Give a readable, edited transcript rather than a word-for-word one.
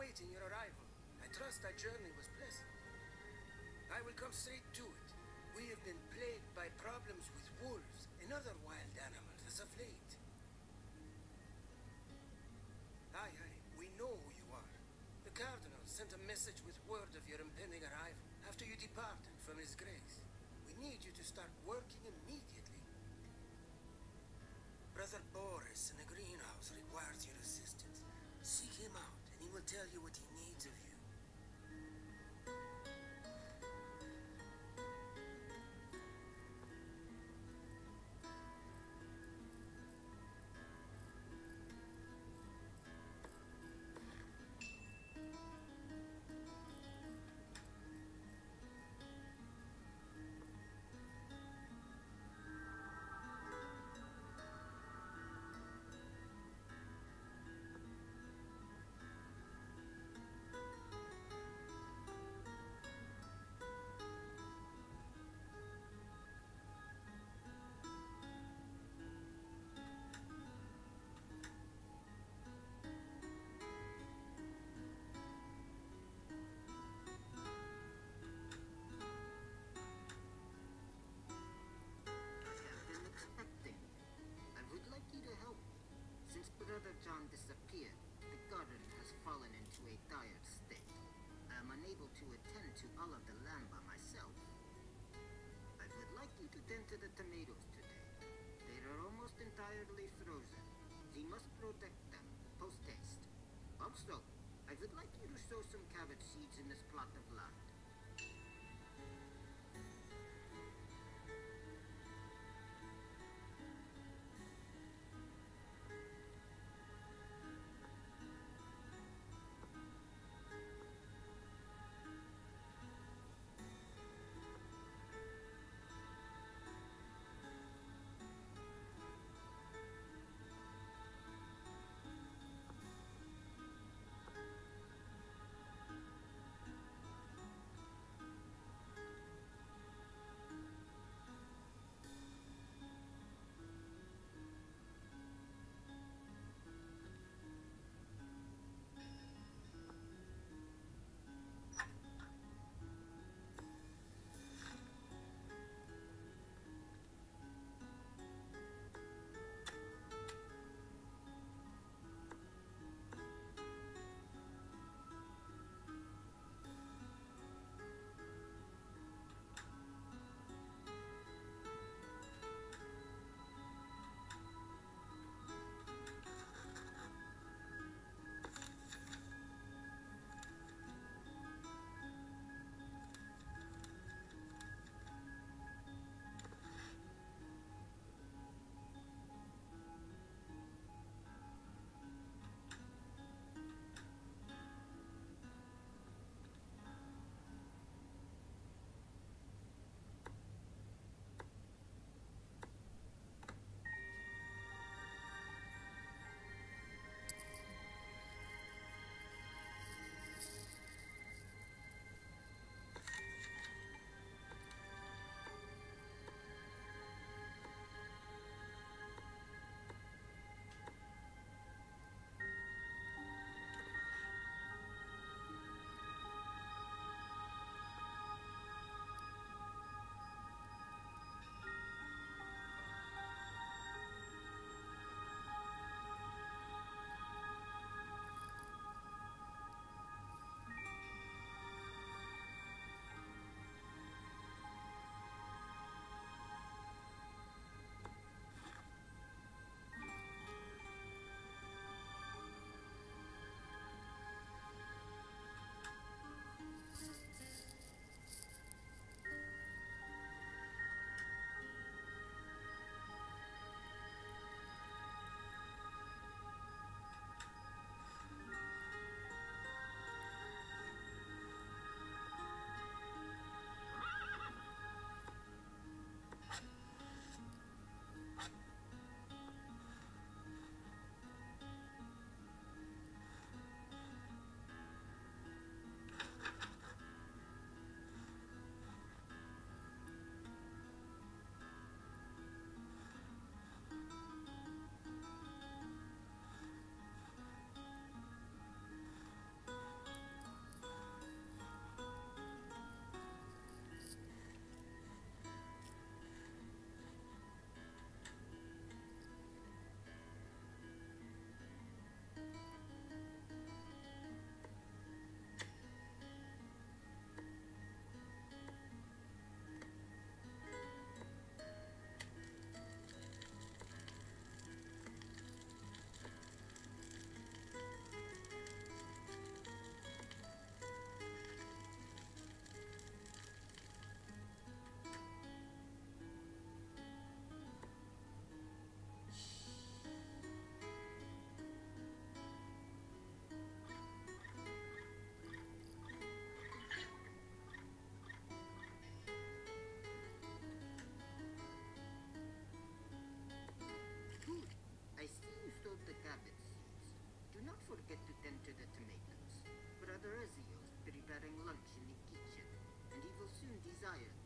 awaiting your arrival. I trust that journey was pleasant. I will come straight to it. We have been plagued by problems with wolves and other wild animals as of late. Aye, we know who you are. The Cardinal sent a message with word of your impending arrival after you departed from His Grace. We need you to start working immediately. Brother Boris in the greenhouse requires your assistance. Seek him out, and he will tell you what he needs of you. Brother John disappeared, the garden has fallen into a dire state. I am unable to attend to all of the land by myself. I would like you to tend to the tomatoes today. They are almost entirely frozen. We must protect them, post haste. Also, I would like you to sow some cabbage seeds in this plot of land. forget to tend to the tomatoes. Brother Ezio's preparing lunch in the kitchen, and he will soon desire